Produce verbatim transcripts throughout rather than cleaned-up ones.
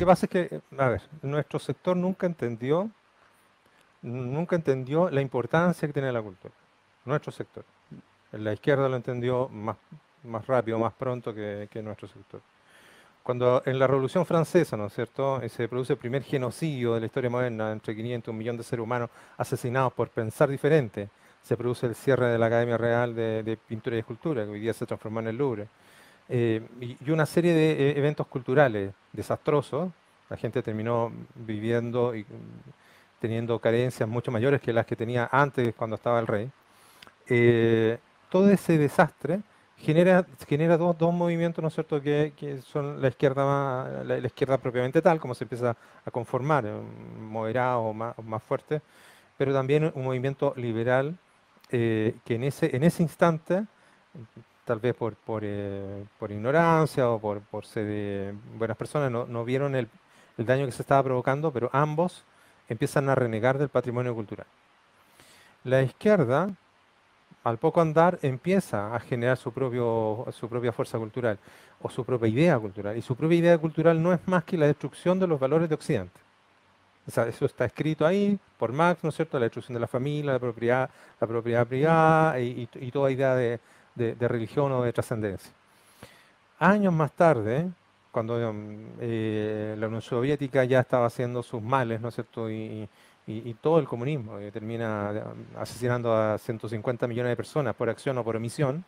que pasa es que, a ver, nuestro sector nunca entendió, nunca entendió la importancia que tiene la cultura. Nuestro sector. La izquierda lo entendió más, más rápido, más pronto que, que nuestro sector. Cuando en la Revolución Francesa, ¿no es cierto?, eh, se produce el primer genocidio de la historia moderna, entre quinientos y un millón de seres humanos asesinados por pensar diferente, se produce el cierre de la Academia Real de, de Pintura y Escultura, que hoy día se transformó en el Louvre, eh, y, y una serie de eh, eventos culturales desastrosos. La gente terminó viviendo y mm, teniendo carencias mucho mayores que las que tenía antes cuando estaba el rey. Eh, todo ese desastre genera, genera dos, dos movimientos, ¿no es cierto?, que, que son la izquierda, más- la, la izquierda propiamente tal, como se empieza a conformar, eh, moderado o más, o más fuerte, pero también un movimiento liberal eh, que en ese, en ese instante, tal vez por, por, eh, por ignorancia o por, por ser eh, buenas personas, no, no vieron el, el daño que se estaba provocando, pero ambos empiezan a renegar del patrimonio cultural. La izquierda, al poco andar, empieza a generar su propio, su propia fuerza cultural o su propia idea cultural. Y su propia idea cultural no es más que la destrucción de los valores de Occidente. O sea, eso está escrito ahí por Marx, ¿no es cierto? La destrucción de la familia, la propiedad, la propiedad privada y, y- y toda idea de, de- de religión o de trascendencia. Años más tarde, cuando mm, eh, la Unión Soviética ya estaba haciendo sus males, ¿no es cierto? Y, y- y todo el comunismo, que termina mm, asesinando a ciento cincuenta millones de personas por acción o por omisión,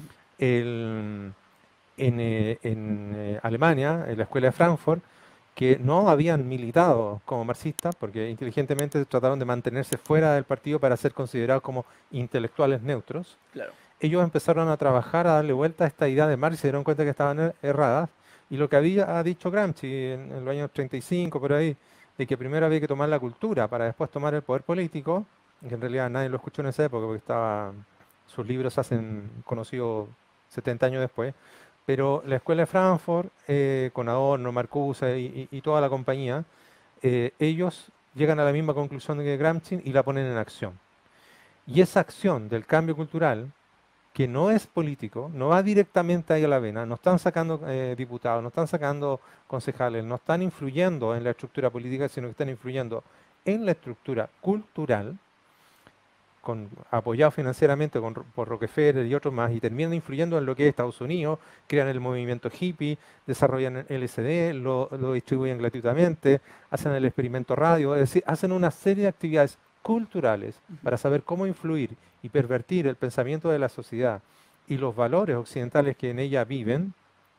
el- en, eh, en, eh, Alemania, en la escuela de Frankfurt, que no habían militado como marxistas, porque inteligentemente trataron de mantenerse fuera del partido para ser considerados como intelectuales neutros. Claro. Ellos empezaron a trabajar, a darle vuelta a esta idea de Marx y se dieron cuenta que estaban er- erradas. Y lo que había ha dicho Gramsci en, en los años treinta y cinco, por ahí, de que primero había que tomar la cultura para después tomar el poder político, que en realidad nadie lo escuchó en esa época porque estaba, sus libros se hacen conocidos setenta años después. Pero la escuela de Frankfurt, eh, con Adorno, Marcuse y, y- y toda la compañía, eh, ellos llegan a la misma conclusión que Gramsci y la ponen en acción. Y esa acción del cambio cultural, que no es político, no va directamente ahí a la vena, no están sacando eh, diputados, no están sacando concejales, no están influyendo en la estructura política, sino que están influyendo en la estructura cultural, con, apoyado financieramente con Ro- por Rockefeller y otros más, y terminan influyendo en lo que es Estados Unidos, crean el movimiento hippie, desarrollan el L S D, lo, lo distribuyen gratuitamente, hacen el experimento radio, es decir, hacen una serie de actividades culturales Ujú. para saber cómo influir y pervertir el pensamiento de la sociedad y los valores occidentales que en ella viven.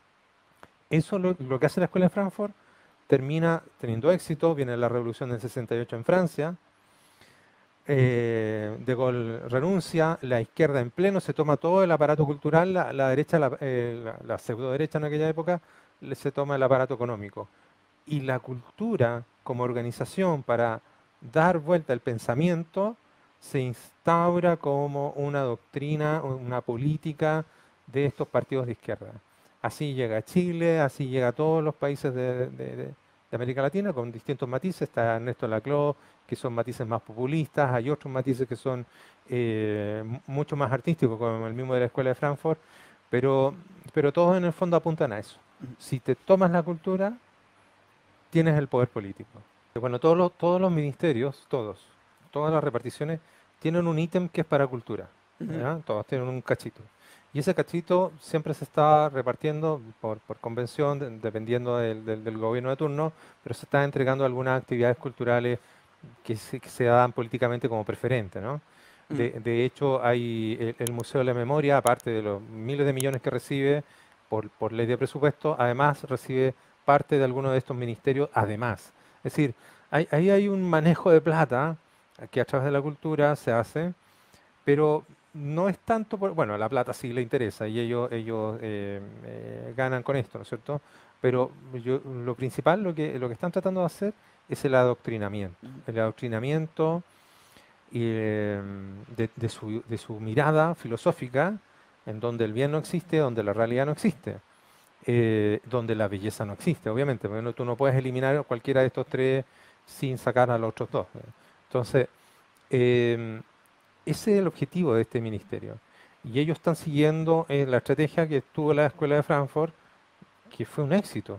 Eso lo, lo que hace la Escuela de Frankfurt termina teniendo éxito, viene la revolución del sesenta y ocho en Francia, eh, De Gaulle renuncia, la izquierda en pleno se toma todo el aparato cultural, la, la derecha, la, eh, la- la pseudo derecha en aquella época, le- se toma el aparato económico. Y la cultura como organización para dar vuelta al pensamiento se instaura como una doctrina, una política de estos partidos de izquierda. Así llega a Chile, así llega a todos los países de, de- de- de América Latina con distintos matices. Está Ernesto Laclau, que son matices más populistas, hay otros matices que son eh, mu- mucho más artísticos, como el mismo de la Escuela de Frankfurt, pero, pero todos en el fondo apuntan a eso. Si te tomas la cultura, tienes el poder político. Bueno, todos los, todos los ministerios, todos, todas las reparticiones tienen un ítem que es para cultura, Ujú. ¿ya? Todos tienen un cachito. Y ese cachito siempre se está repartiendo por, por convención, de- dependiendo del, del- del gobierno de turno, pero se está entregando algunas actividades culturales que se, que se dan políticamente como preferente, ¿no? Ujú. De, de hecho, hay el, el Museo de la Memoria, aparte de los miles de millones que recibe por, por ley de presupuesto, además recibe parte de algunos de estos ministerios, además. Es decir, hay- ahí hay un manejo de plata que a través de la cultura se hace, pero no es tanto por, bueno, la plata sí le interesa y ellos, ellos eh, eh, ganan con esto, ¿no es cierto? Pero yo, lo principal, lo que, lo que están tratando de hacer es el adoctrinamiento. Ujú. El adoctrinamiento y, eh, de, de su, de su mirada filosófica, en donde el bien no existe, donde la realidad no existe, eh, donde la belleza no existe, obviamente, porque no- tú no puedes eliminar cualquiera de estos tres sin sacar a los otros dos. ¿Eh? Entonces, em, ese es el objetivo de este ministerio. Y ellos están siguiendo eh, la estrategia que tuvo la Escuela de Frankfurt, que fue un éxito.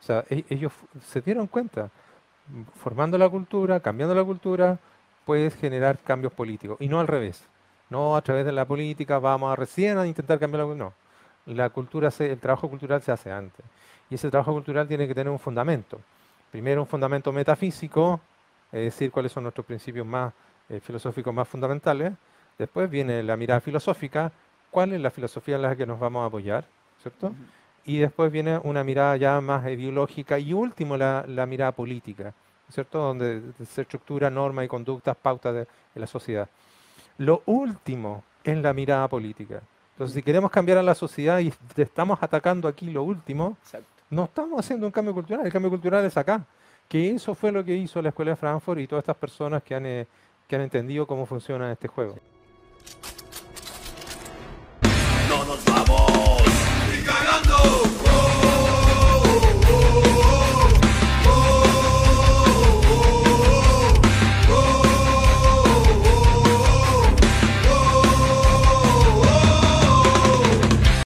O sea, e- ellos fu- se dieron cuenta, m- formando la cultura, cambiando la cultura, puedes generar cambios políticos y no al revés. No a través de la política vamos a recién a intentar cambiar la cultura. No, la cultura se- el trabajo cultural se hace antes. Y ese trabajo cultural tiene que tener un fundamento. Primero un fundamento metafísico, es decir, cuáles son nuestros principios más eh, filosóficos más fundamentales. Después viene la mirada filosófica, cuál es la filosofía en la que nos vamos a apoyar, ¿cierto? Ujú. Y después viene una mirada ya más ideológica y último la, la mirada política, ¿cierto? Donde se estructura normas y conductas, pautas de, de la sociedad. Lo último es la mirada política. Entonces, si queremos cambiar a la sociedad y estamos atacando aquí lo último, Exacto. no estamos haciendo un cambio cultural, el cambio cultural es acá. Que eso fue lo que hizo la Escuela de Frankfurt y todas estas personas que han, eh, que han entendido cómo funciona este juego. No nos vamos.